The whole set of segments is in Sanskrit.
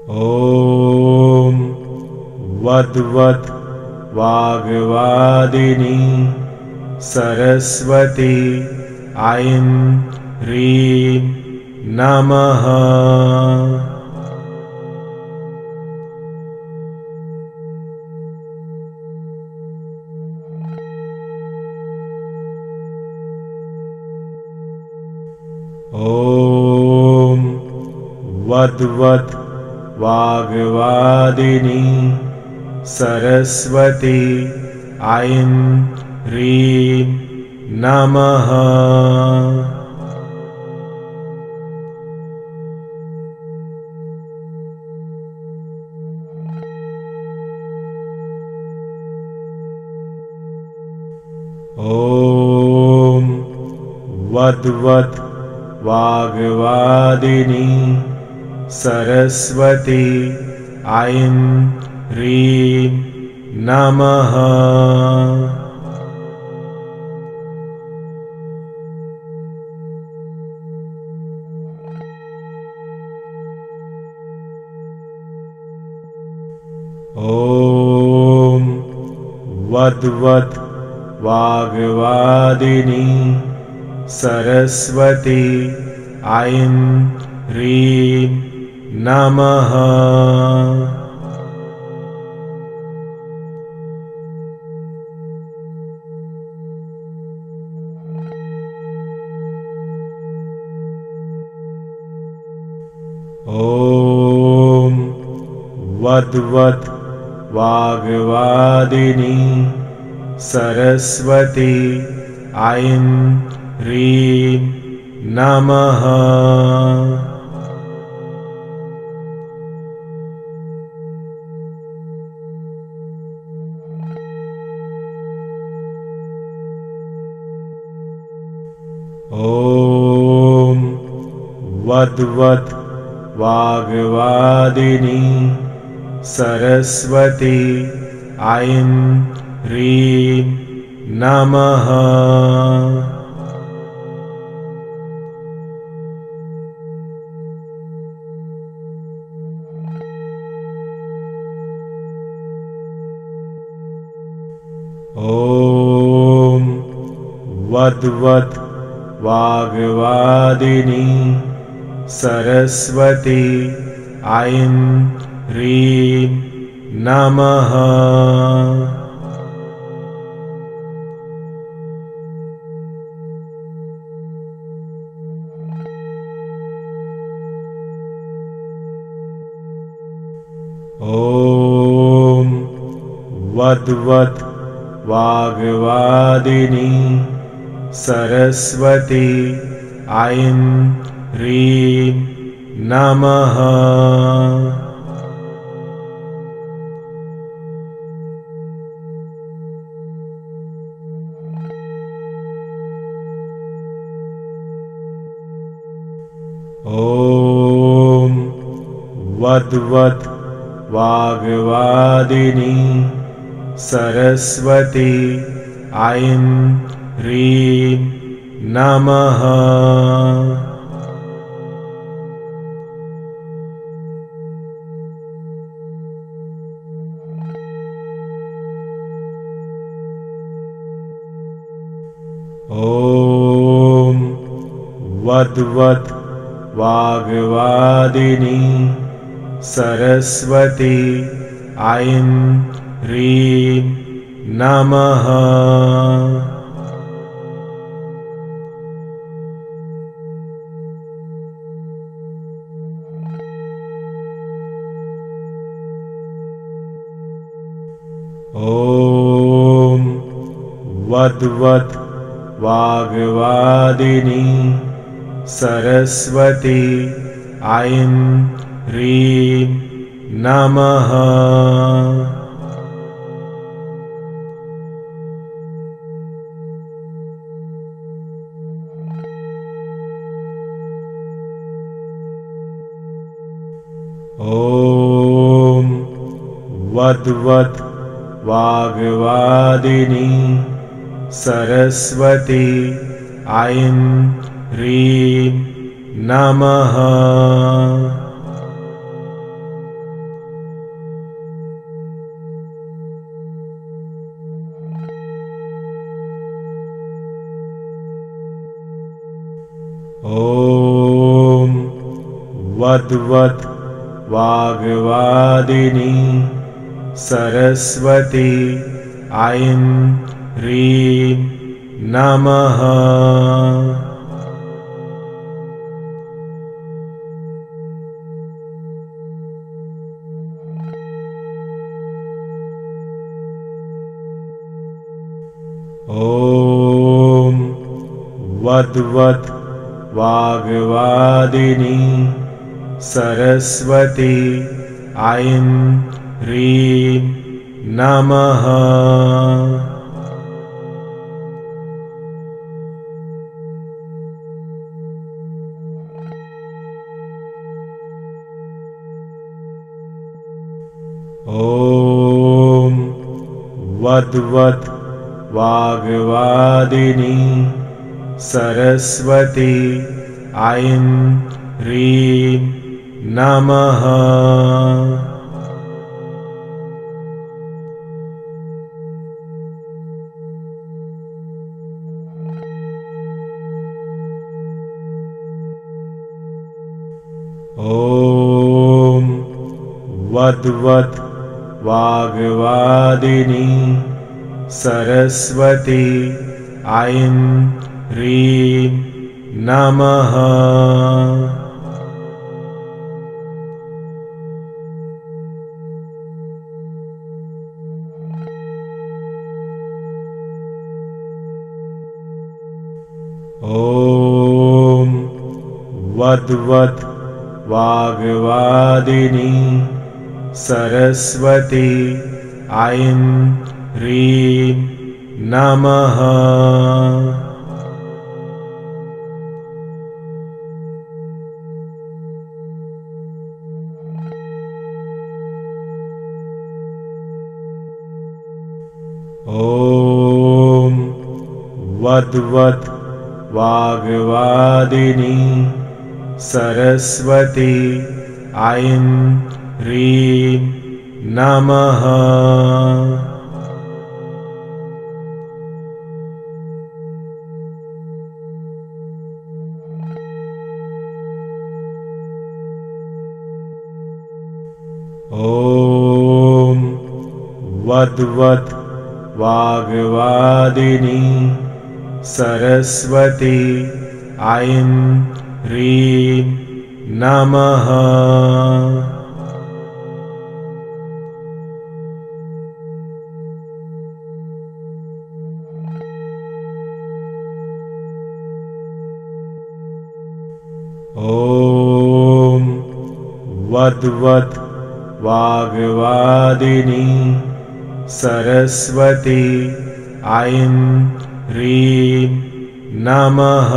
ॐ वद्वत् वाग्वादिनी सरस्वती ऐं ह्रीं नमः। ॐ वद्वत् वाग्वादिनी सरस्वती ऐं ह्रीं नमः। ॐ वद्वत् वाग्वादिनी सरस्वती ऐं ह्रीं नमः। ॐ वद्वत् वाग्वादिनी सरस्वती ऐं ह्रीं नमः। ॐ वद्वत् वाग्वादिनी सरस्वती ऐं ह्रीं नमः। ॐ वद्वत् वाग्वादिनी सरस्वती ऐं ह्रीं नमः। ॐ वद्वत् वाग्वादिनी सरस्वती ऐं ह्रीं नमः। ॐ वद्वत् वाग्वादिनी सरस्वती ऐं ह्रीं नमः। ॐ वद्वत् वाग्वादिनी सरस्वती ऐं ह्रीं नमः। ॐ वद्वत् वाग्वादिनी सरस्वती ऐं ह्रीं नमः। ॐ वद्वत् वाग्वादिनी सरस्वती ऐं ह्रीं नमः। ॐ वद्वत् वाग्वादिनी सरस्वती ऐं ह्रीं नमः। ॐ वद्वत् वाग्वादिनी सरस्वती ऐं ह्रीं नमः। ॐ वद्वत् वाग्वादिनी सरस्वती ऐं ह्रीं नमः। ॐ वद्वत् वाग्वादिनी सरस्वती ऐं ह्रीं नमः। ॐ वद्वत् वाग्वादिनी सरस्वती ऐं ह्रीं नमः। ॐ वद्वत् वाग्वादिनी सरस्वती ऐं ह्रीं नमः। ॐ वद्वत् वाग्वादिनी सरस्वती ऐं ह्रीं नमः। ॐ वद्वत् वाग्वादिनी सरस्वती ऐं ह्रीं नमः। ॐ वद्वत् वाग्वादिनी सरस्वती ऐं ह्रीं नमः।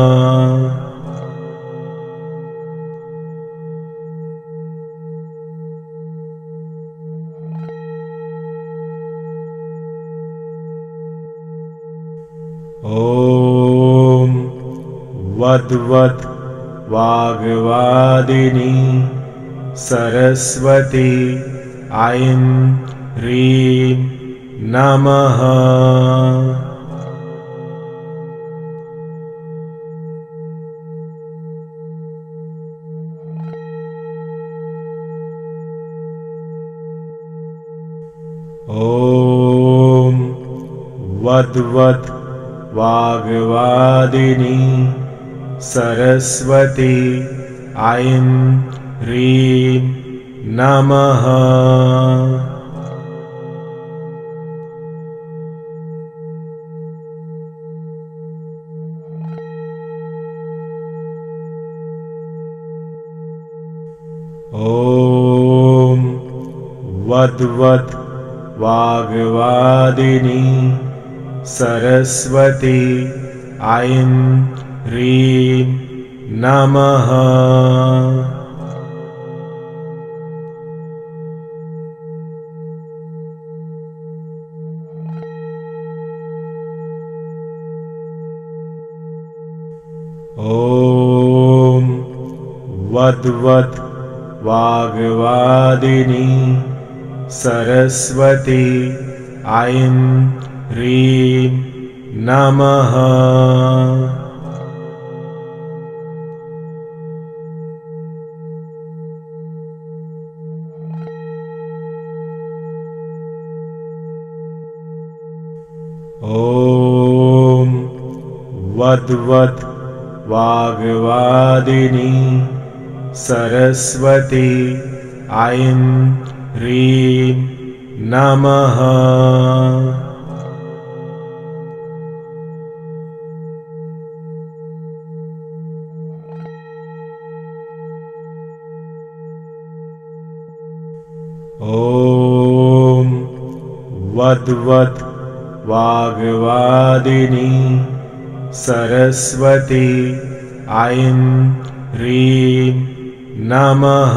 ॐ वद्वत् वाग्वादिनी सरस्वती ऐं ह्रीं नमः। ॐ वद्वत् वाग्वादिनी सरस्वती ऐं ह्रीं नमः। ॐ वद्वत् वाग्वादिनी सरस्वती ऐं ह्रीं नमः। ॐ वद्वत् वाग्वादिनी सरस्वती ऐं ह्रीं नमः। ॐ वद्वत् वाग्वादिनी सरस्वती ऐं ह्रीं नमः। ॐ वद्वत् वाग्वादिनी सरस्वती ऐं ह्रीं नमः।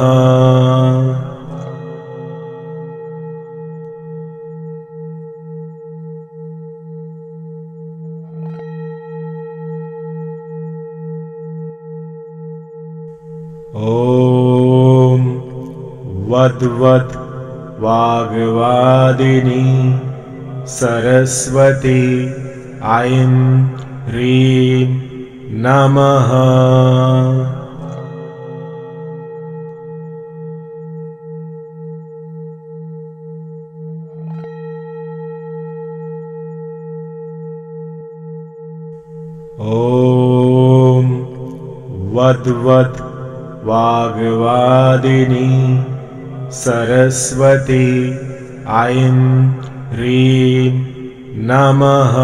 ॐ वद्वत् वाग्वादिनी सरस्वती ऐं ह्रीं नमः। ॐ वद्वत् वाग्वादिनी सरस्वती ऐं ह्रीं नमः।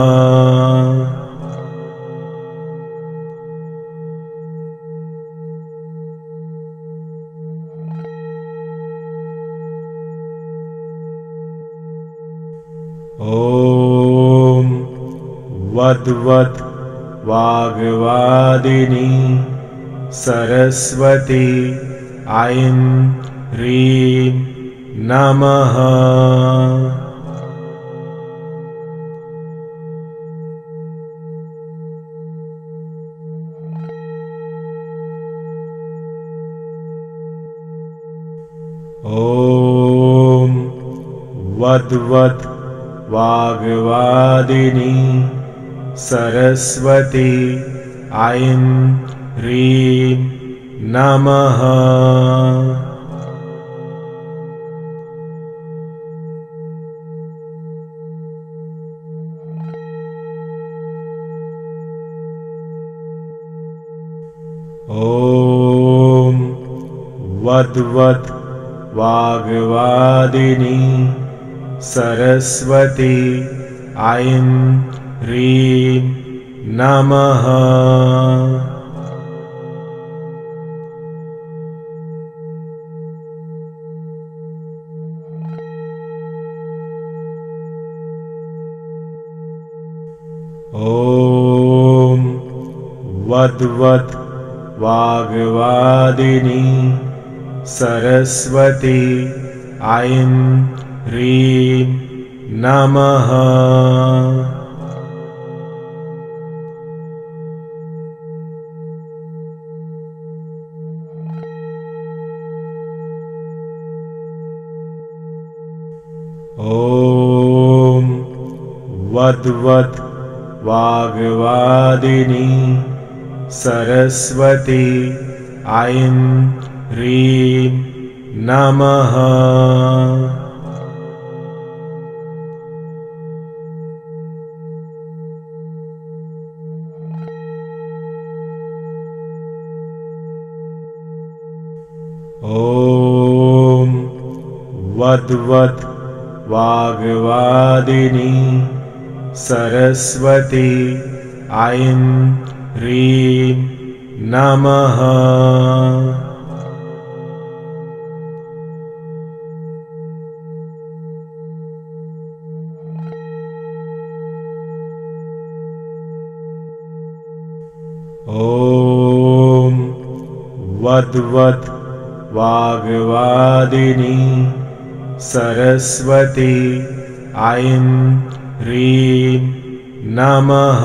ॐ वद्वत् वाग्वादिनी सरस्वती ऐं ह्रीं नमः। ॐ वद्वत् वाग्वादिनी सरस्वती ऐं ह्रीं नमः। ॐ वद्वत् वाग्वादिनी सरस्वती ऐं ह्रीं नमः। ॐ वद्वत् वाग्वादिनी सरस्वती ऐं ह्रीं नमः। ॐ वद्वत् वाग्वादिनी सरस्वती ऐं ह्रीं नमः। ॐ वद्वत् वाग्वादिनी सरस्वती ऐं ह्रीं नमः। ॐ वद्वत् वाग्वादिनी सरस्वती ऐं ह्रीं नमः।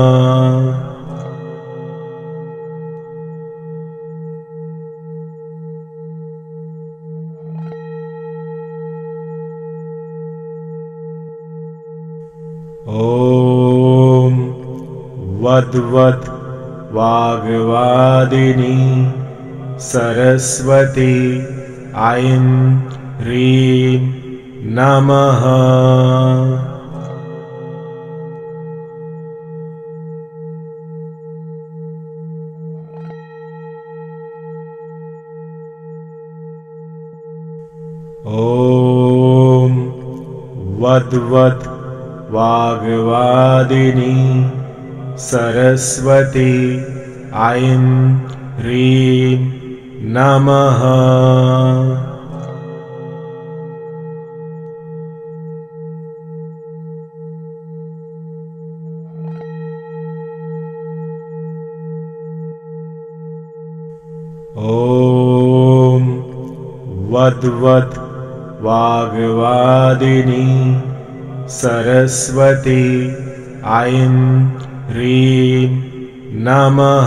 ॐ वद्वत् वाग्वादिनी सरस्वती ऐं ह्रीं नमः। वद्वत् वाग्वादिनी सरस्वती ऐं ह्रीं नमः। ॐ वद्वत् वाग्वादिनी सरस्वती ऐं ह्रीं नमः।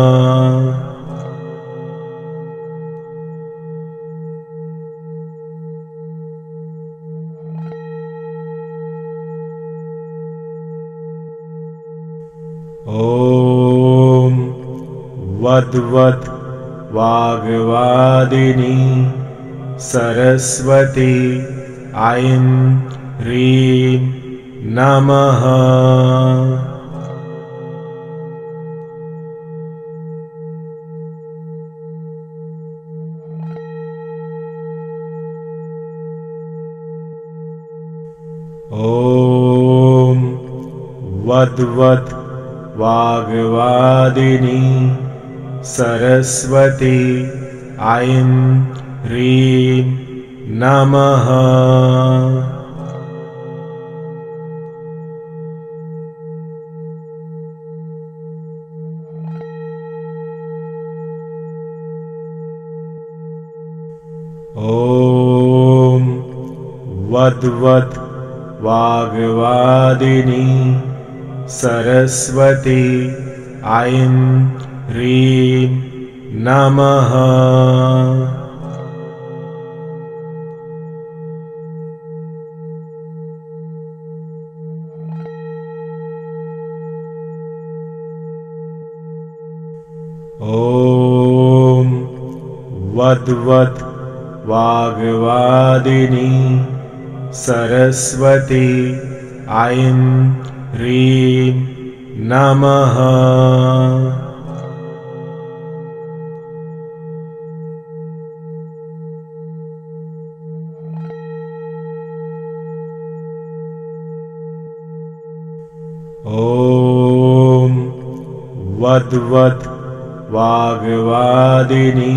ॐ वद्वत् वाग्वादिनी सरस्वती ऐं ह्रीं नमः। ॐ वद्वत् वाग्वादिनी सरस्वती ऐं ह्रीं नमः। ॐ वद्वत् वाग्वादिनी सरस्वती ऐं ह्रीं नमः। ॐ वद्वत् वाग्वादिनी सरस्वती ऐं ह्रीं नमः। ॐ वद्वत् वाग्वादिनी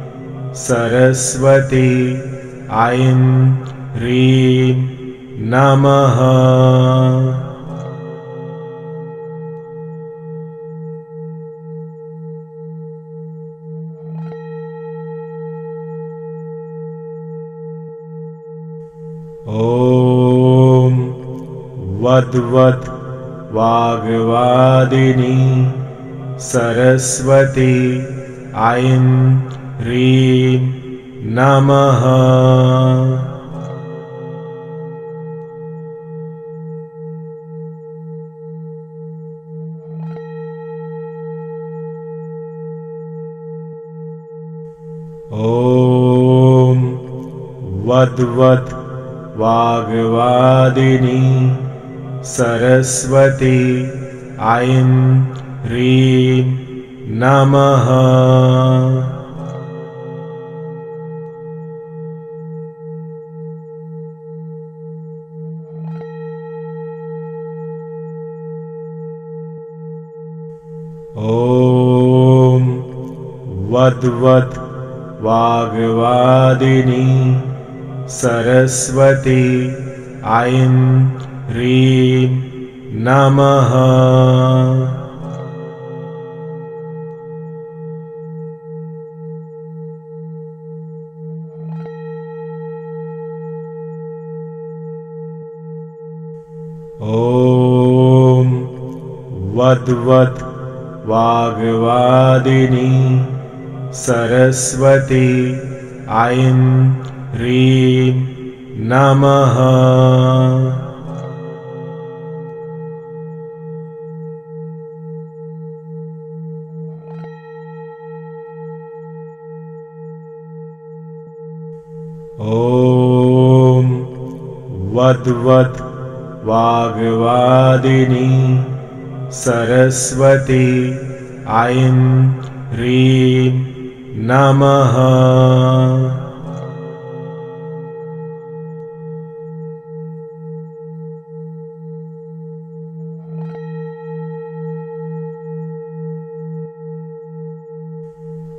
सरस्वती ऐं ह्रीं नमः। ॐ वद्वत् वाग्वादिनी सरस्वती ऐं ह्रीं नमः। ॐ वद्वत् वाग्वादिनी सरस्वती ऐं ह्रीं नमः। ॐ वद्वत् वाग्वादिनी सरस्वती ऐं ह्रीं नमः। ॐ वद्वत् वाग्वादिनी सरस्वती ऐं ह्रीं नमः। ॐ वद्वत् वाग्वादिनी सरस्वती ऐं ह्रीं नमः।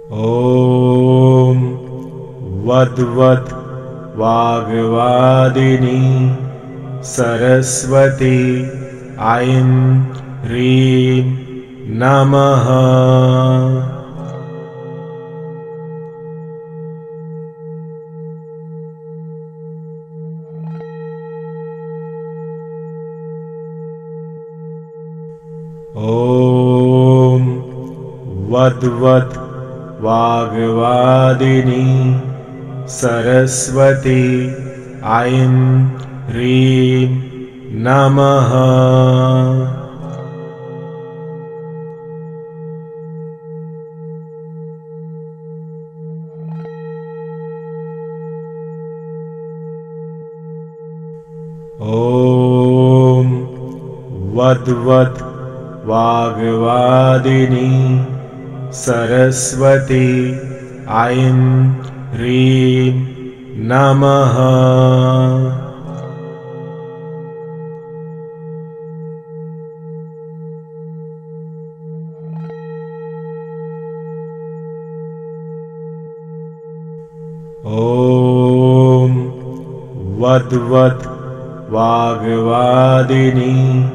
ॐ वद्वत् वाग्वादिनी सरस्वती ऐं ह्रीं नमः। ॐ वद्वत् वाग्वादिनी सरस्वती ऐं ह्रीं नमः। ॐ वद्वत् वाग्वादिनी सरस्वती ऐं ह्रीं नमः। ॐ वद्वत् वाग्वादिनी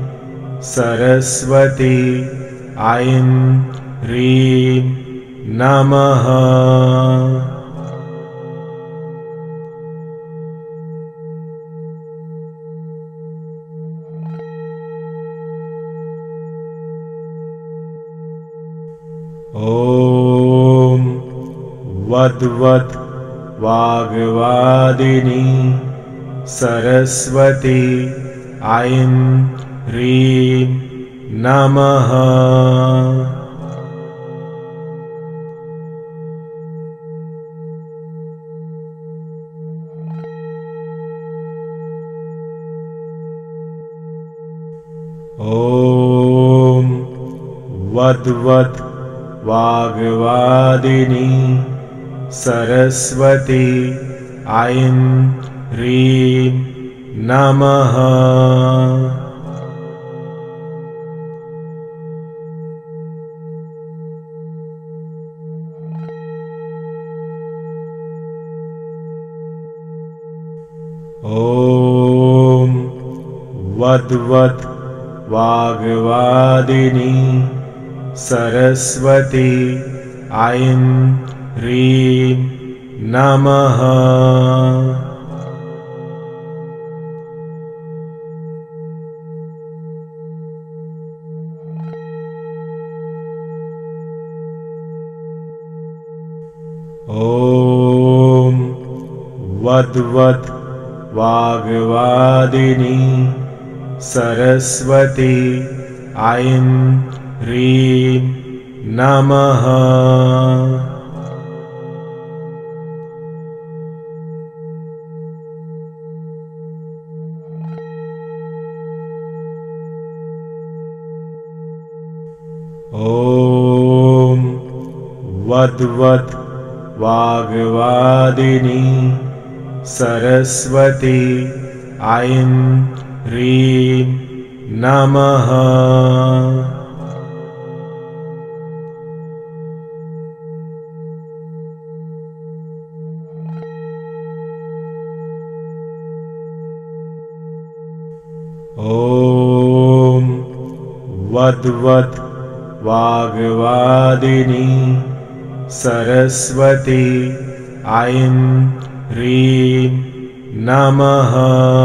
सरस्वती ऐं ह्रीं नमः। ॐ वद्वत् वाग्वादिनी सरस्वती ऐं ह्रीं नमः। ॐ वद्वत् वाग्वादिनी सरस्वती ऐं ह्रीं नमः। ॐ वद्वत् वाग्वादिनी सरस्वती ऐं ह्रीं नमः। ॐ वद्वत् वाग्वादिनी सरस्वती ऐं ह्रीं नमः। ॐ वद्वत् वाग्वादिनी सरस्वती ऐं ह्रीं नमः। ॐ वद्वत् वाग्वादिनी सरस्वती ऐं ह्रीं नमः।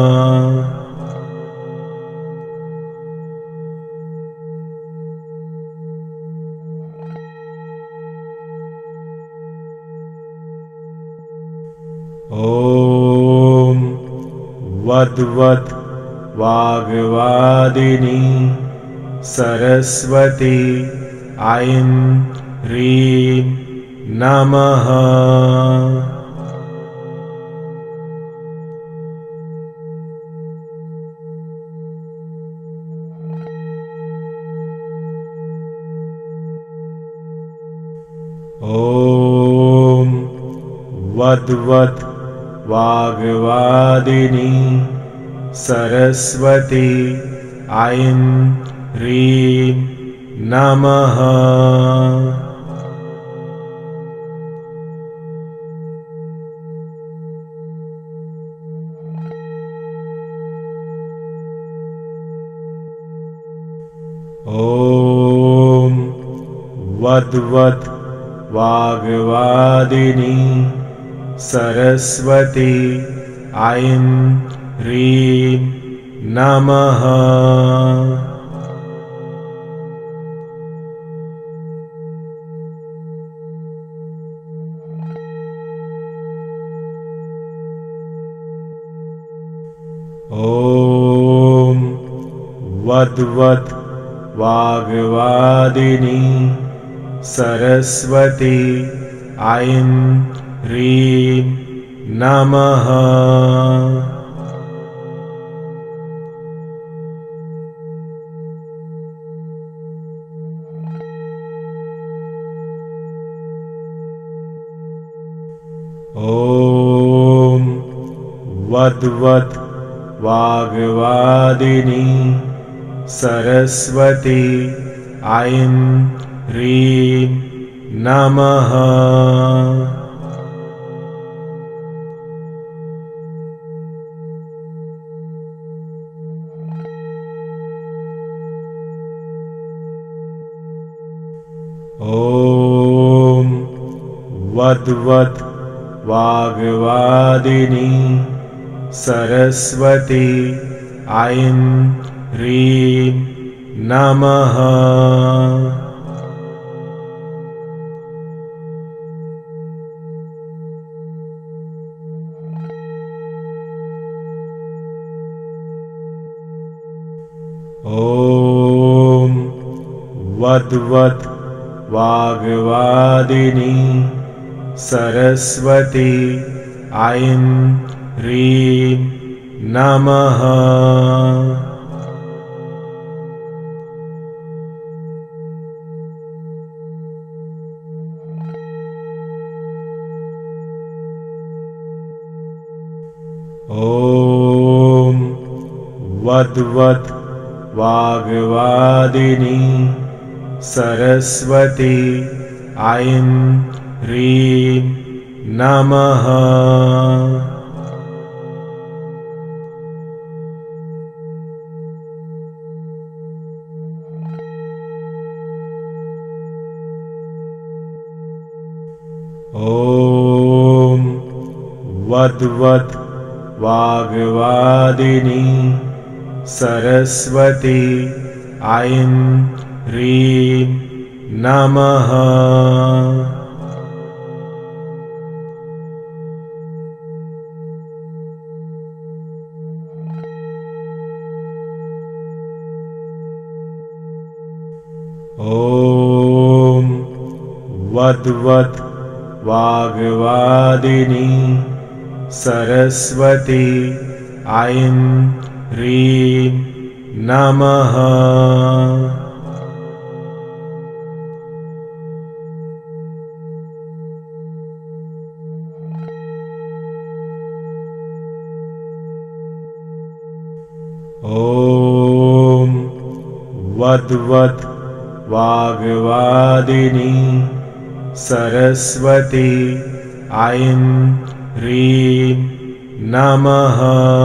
ॐ वद्वत् वाग्वादिनी सरस्वती ऐं ह्रीं नमः। ॐ वद्वत् वाग्वादिनी सरस्वती ऐं ह्रीं नमः। ॐ वद्वत् वाग्वादिनी सरस्वती ऐं ह्रीं नमः। ॐ वद्वत् वाग्वादिनी सरस्वती ऐं ह्रीं नमः। ॐ वद्वत् वाग्वादिनी सरस्वती ऐं ह्रीं नमः। ॐ वद्वत् वाग्वादिनी सरस्वती ऐं ह्रीं नमः। ॐ वद्वत् वाग्वादिनी सरस्वती ऐं ह्रीं नमः। ॐ वद्वत् वाग्वादिनी सरस्वती ऐं ह्रीं नमः। ॐ वद्वत् वाग्वादिनी सरस्वती ऐं ह्रीं नमः। ॐ वद्वत् वाग्वादिनी सरस्वती ऐं ह्रीं नमः। ॐ वद्वत् वाग्वादिनी सरस्वती ऐं ह्रीं नमः।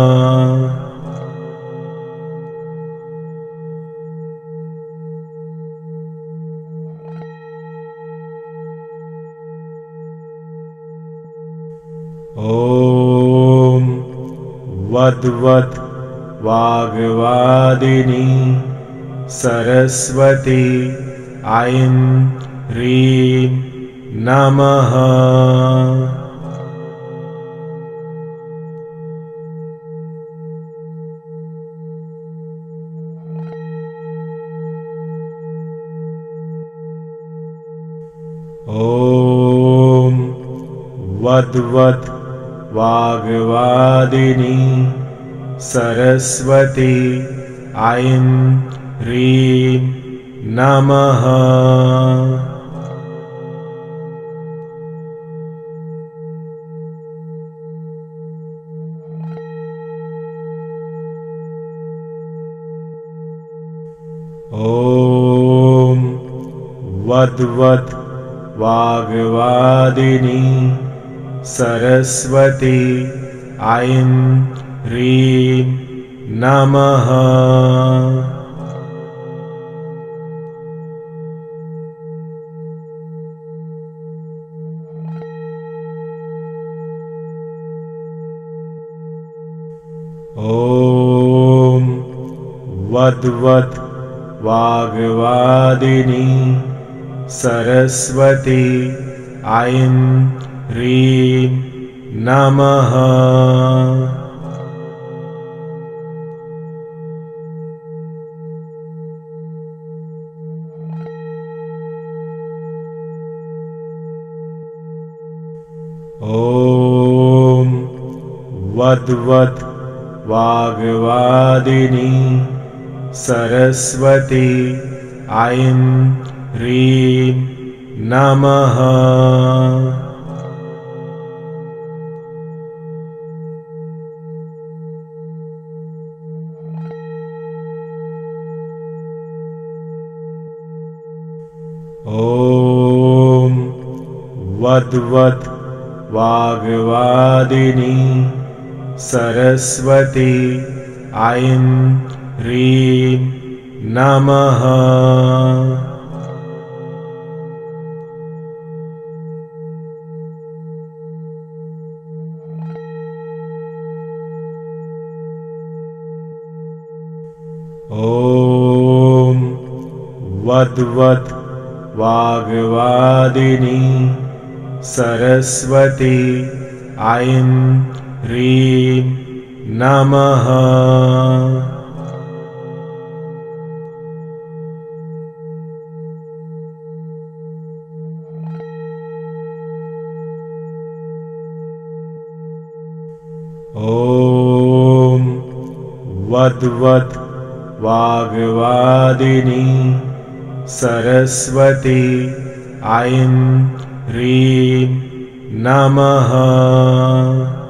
ॐ वद्वत् वाग्वादिनी सरस्वती ऐं ह्रीं नमः। ॐ वद्वत् वाग्वादिनी सरस्वती ऐं ह्रीं नमः। ॐ वद्वत् वाग्वादिनी सरस्वती ऐं ह्रीं नमः। वद्वत् वाग्वादिनी सरस्वती ऐं ह्रीं नमः। ॐ वद्वत् वाग्वादिनी सरस्वती ऐं ह्रीं नमः। ॐ वद्वत् वाग्वादिनी सरस्वती ऐं ह्रीं नमः। ॐ वद्वत् वाग्वादिनी सरस्वती ऐं ह्रीं नमः। ॐ वद्वत् वाग्वादिनी सरस्वती ऐं ह्रीं नमः।